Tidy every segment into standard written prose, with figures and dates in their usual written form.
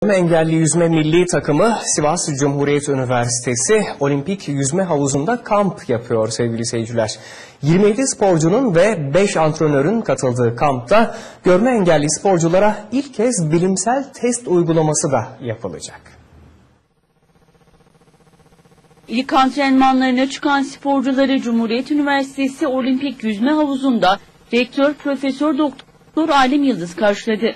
Engelli yüzme milli takımı Sivas Cumhuriyet Üniversitesi Olimpik Yüzme Havuzu'nda kamp yapıyor sevgili seyirciler. 27 sporcunun ve 5 antrenörün katıldığı kampta görme engelli sporculara ilk kez bilimsel test uygulaması da yapılacak. İlk antrenmanlarına çıkan sporcuları Cumhuriyet Üniversitesi Olimpik Yüzme Havuzu'nda Rektör Profesör Doktor Alim Yıldız karşıladı.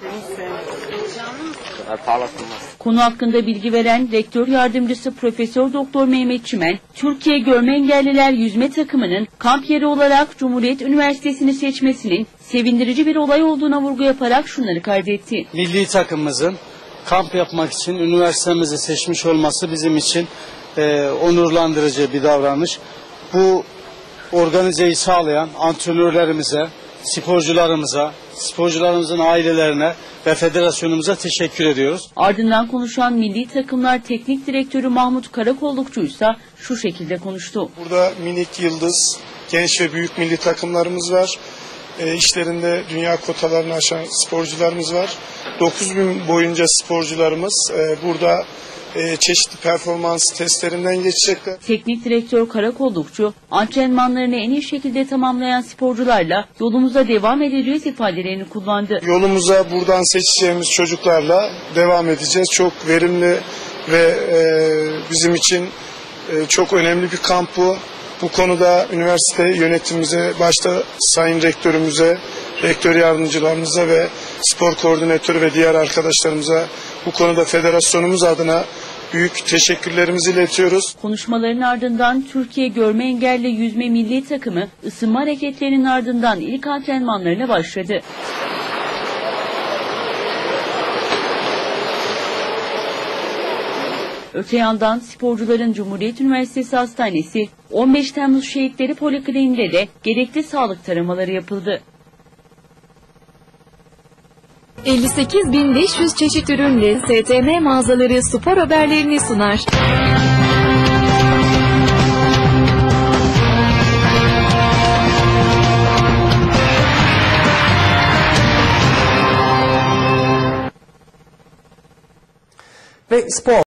Konu hakkında bilgi veren Rektör Yardımcısı Profesör Doktor Mehmet Çimen, Türkiye Görme Engelliler Yüzme Takımı'nın kamp yeri olarak Cumhuriyet Üniversitesi'ni seçmesinin sevindirici bir olay olduğuna vurgu yaparak şunları kaydetti. Milli takımımızın kamp yapmak için üniversitemizi seçmiş olması bizim için onurlandırıcı bir davranış. Bu organizeyi sağlayan antrenörlerimize, sporcularımıza, sporcularımızın ailelerine ve federasyonumuza teşekkür ediyoruz. Ardından konuşan Milli Takımlar Teknik Direktörü Mahmut Karakollukçu ise şu şekilde konuştu. Burada minik yıldız, genç ve büyük milli takımlarımız var. İşlerinde dünya kotalarını aşan sporcularımız var. 9 gün boyunca sporcularımız burada çeşitli performans testlerinden geçecekler. Teknik direktör Karakollukçu, antrenmanlarını en iyi şekilde tamamlayan sporcularla yolumuza devam edeceğiz ifadelerini kullandı. Yolumuza buradan seçeceğimiz çocuklarla devam edeceğiz. Çok verimli ve bizim için çok önemli bir kamp bu. Bu konuda üniversite yönetimimize, başta Sayın Rektörümüze, rektör yardımcılarımıza ve spor koordinatörü ve diğer arkadaşlarımıza bu konuda federasyonumuz adına büyük teşekkürlerimizi iletiyoruz. Konuşmaların ardından Türkiye Görme Engelli Yüzme Milli Takımı ısınma hareketlerinin ardından ilk antrenmanlarına başladı. Öte yandan sporcuların Cumhuriyet Üniversitesi Hastanesi 15 Temmuz Şehitleri Polikliniğinde de gerekli sağlık taramaları yapıldı. 58.500 çeşit ürünle STM mağazaları spor haberlerini sunar. Ve spor.